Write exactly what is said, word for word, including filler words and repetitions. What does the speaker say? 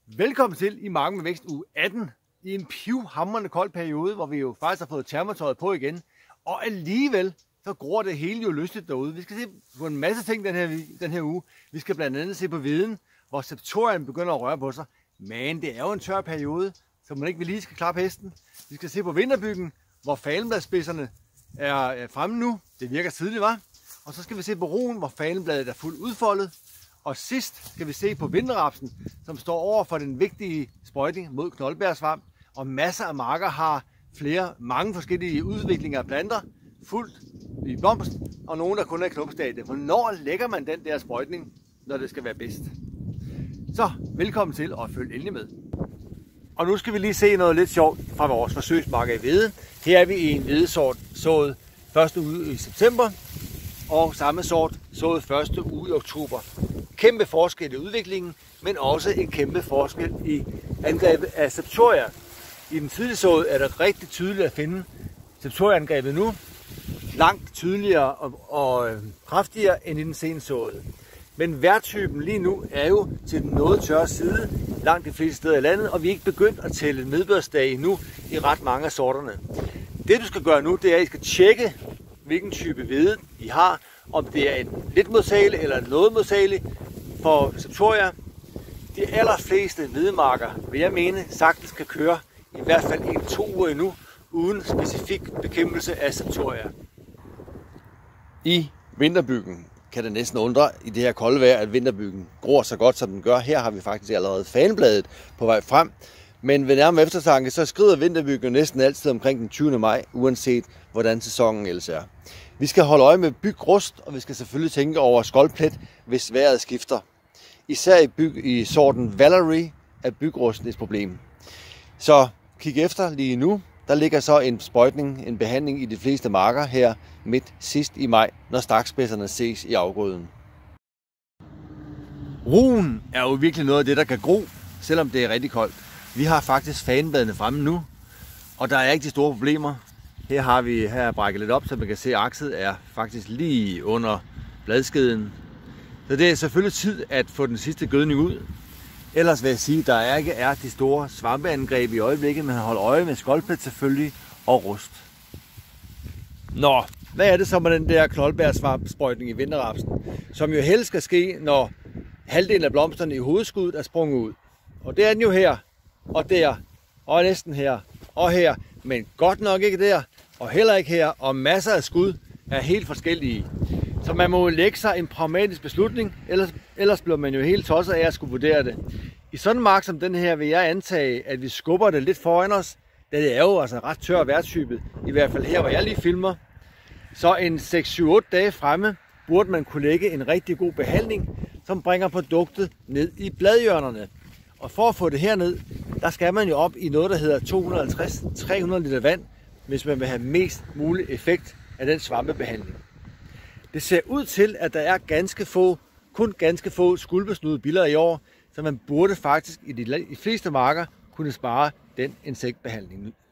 Velkommen til i Marken med Vækst uge atten i en pivhamrende kold periode, hvor vi jo faktisk har fået termotøjet på igen. Og alligevel så gror det hele jo lystigt derude. Vi skal se på en masse ting den her, den her uge. Vi skal blandt andet se på viden, hvor septorien begynder at røre på sig. Men det er jo en tør periode, så man ikke lige skal klappe hesten. Vi skal se på vinterbyggen, hvor falembladspidserne er fremme nu. Det virker tidligt, var. Og så skal vi se på roen, hvor falenbladet er fuldt udfoldet. Og sidst skal vi se på vinterrapsen, som står over for den vigtige sprøjtning mod knoldbærsvamp. Og masser af marker har flere, mange forskellige udviklinger af planter, fuldt i blomst, og nogle der kun er i knopstadie. Hvornår lægger man den der sprøjtning, når det skal være bedst? Så velkommen til, og følg endelig med. Og nu skal vi lige se noget lidt sjovt fra vores forsøgsmarker i hvede. Her er vi i en hvedesort sået første uge i september, og samme sort sået første uge i oktober. Kæmpe forskel i udviklingen, men også en kæmpe forskel i angrebet af septoria. I den tidlige sået er det rigtig tydeligt at finde septoria-angrebet nu, langt tydeligere og, og øh, kraftigere end i den sene såede. Men vejrtypen lige nu er jo til den noget tørre side langt de fleste steder i landet, og vi er ikke begyndt at tælle nedbørsdage endnu i ret mange af sorterne. Det du skal gøre nu, det er, at I skal tjekke, hvilken type hvede I har, om det er en lidt modtagelig eller noget modtagelig for septoria. De allerfleste hvedemarker, vil jeg mene, sagtens kan køre i hvert fald en to uger endnu, uden specifik bekæmpelse af septoria. I vinterbyggen kan det næsten undre i det her kolde vejr, at vinterbyggen gror så godt, som den gør. Her har vi faktisk allerede fanebladet på vej frem. Men ved nærmere eftertanke, så skrider vinterbyggen næsten altid omkring den tyvende maj, uanset hvordan sæsonen ellers er. Vi skal holde øje med bygrust, og vi skal selvfølgelig tænke over skoldplet, hvis vejret skifter. Især i, byg, i sorten Valerie er bygrusten et problem. Så kig efter lige nu. Der ligger så en sprøjtning, en behandling i de fleste marker her midt sidst i maj, når stakspidserne ses i afgrøden. Roen er jo virkelig noget af det, der kan gro, selvom det er rigtig koldt. Vi har faktisk fanebladene fremme nu, og der er ikke de store problemer. Her har vi her brækket lidt op, så man kan se, at akset er faktisk lige under bladskeden. Så det er selvfølgelig tid at få den sidste gødning ud. Ellers vil jeg sige, at der ikke er de store svampeangreb i øjeblikket, men holde øje med skoldplet selvfølgelig og rust. Nå, hvad er det så med den der knoldbærsvampsprøjtning i vinterrapsen, som jo helst skal ske, når halvdelen af blomsterne i hovedskuddet er sprunget ud. Og det er den jo her, og der, og næsten her, og her, men godt nok ikke der, og heller ikke her, og masser af skud er helt forskellige. Så man må lægge sig en pragmatisk beslutning, ellers, ellers bliver man jo helt tosset af at skulle vurdere det. I sådan en mark som den her vil jeg antage, at vi skubber det lidt foran os, da det er jo altså ret tør vejrtype, i hvert fald her, hvor jeg lige filmer. Så en seks syv otte dage fremme burde man kunne lægge en rigtig god behandling, som bringer produktet ned i bladhjørnerne. Og for at få det herned, der skal man jo op i noget, der hedder to hundrede og halvtreds til tre hundrede liter vand, hvis man vil have mest mulig effekt af den svampebehandling. Det ser ud til, at der er ganske få, kun ganske få skulpesnudede biller i år, så man burde faktisk i de fleste marker kunne spare den insektbehandling